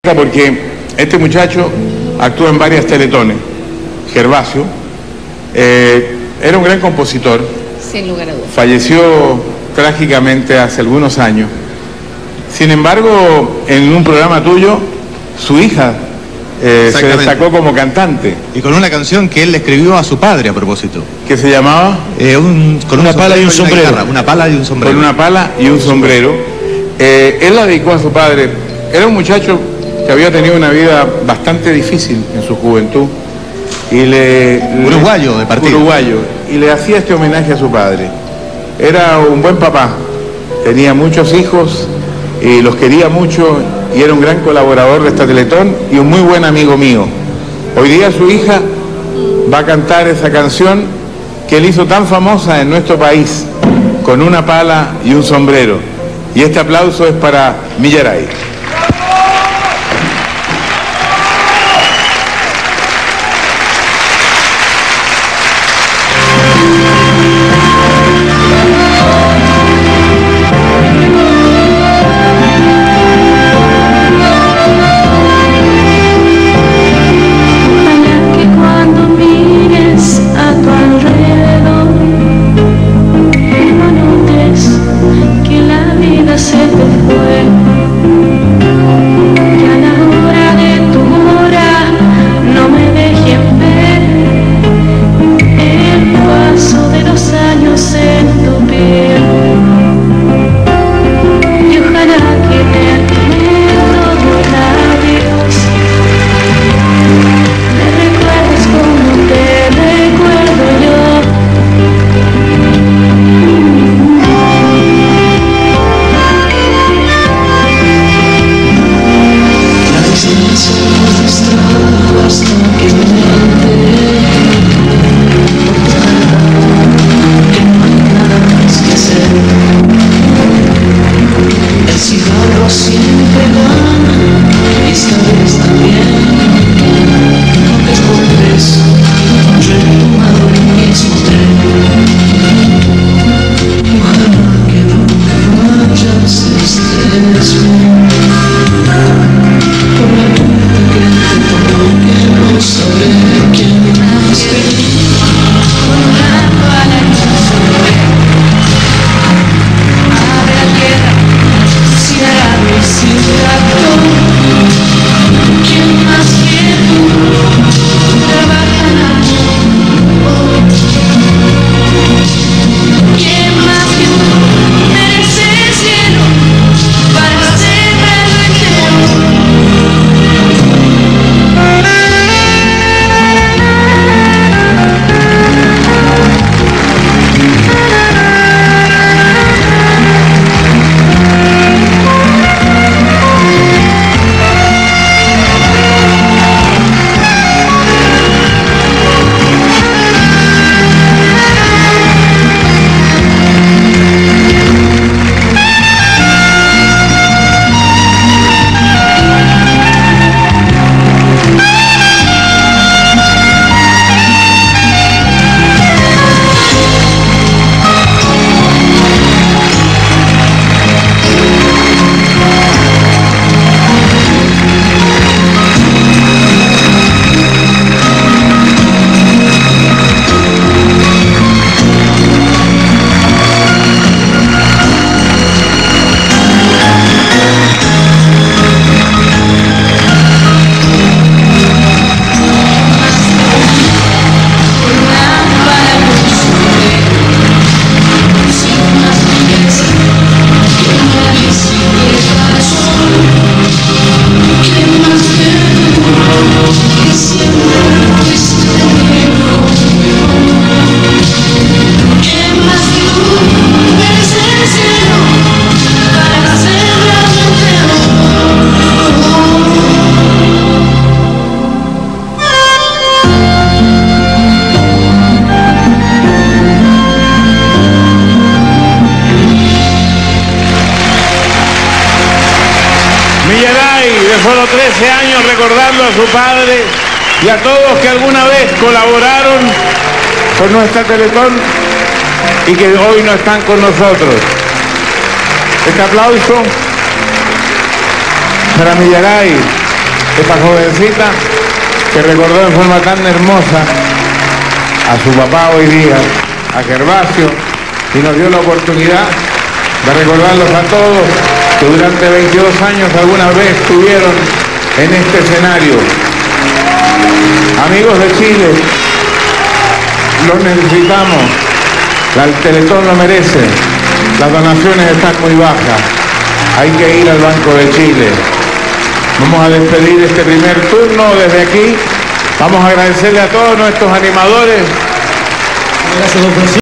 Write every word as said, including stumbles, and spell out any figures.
Porque este muchacho actúa en varias teletones. Gervasio eh, era un gran compositor. Sin lugar a dudas. Falleció trágicamente hace algunos años. Sin embargo, en un programa tuyo, su hija eh, se destacó como cantante. Y con una canción que él le escribió a su padre a propósito. ¿Qué se llamaba? Eh, un, con una pala y un sombrero. Una, una pala y un sombrero. Con una pala y un sombrero. Eh, él la dedicó a su padre. Era un muchacho que había tenido una vida bastante difícil en su juventud. Y le, uruguayo le, de partido. Uruguayo. Y le hacía este homenaje a su padre. Era un buen papá. Tenía muchos hijos y los quería mucho y era un gran colaborador de esta Teletón y un muy buen amigo mío. Hoy día su hija va a cantar esa canción que él hizo tan famosa en nuestro país, Con una pala y un sombrero. Y este aplauso es para Millaray. Millaray, de solo trece años, recordando a su padre y a todos que alguna vez colaboraron con nuestra Teletón y que hoy no están con nosotros. Este aplauso para Millaray. esta jovencita que recordó en forma tan hermosa a su papá hoy día, a Gervasio, y nos dio la oportunidad de recordarlos a todos que durante veintidós años alguna vez estuvieron en este escenario. Amigos de Chile, los necesitamos, el Teletón lo merece, las donaciones están muy bajas, hay que ir al Banco de Chile. Vamos a despedir este primer turno desde aquí, vamos a agradecerle a todos nuestros animadores. Gracias, don Francisco.